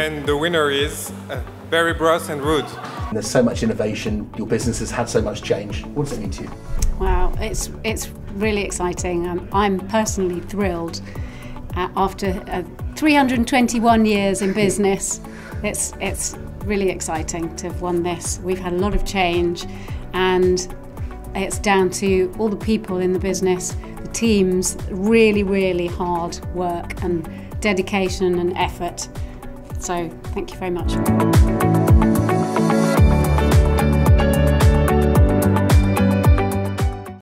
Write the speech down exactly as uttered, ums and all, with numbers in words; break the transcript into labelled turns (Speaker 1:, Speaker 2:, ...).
Speaker 1: And the winner is uh, Berry Bros and Root.
Speaker 2: There's so much innovation, your business has had so much change. What does it mean to you?
Speaker 3: Wow, it's, it's really exciting. Um, I'm personally thrilled. Uh, after uh, three hundred twenty-one years in business, it's, it's really exciting to have won this. We've had a lot of change, and it's down to all the people in the business, the teams, really, really hard work and dedication and effort. So thank you very much.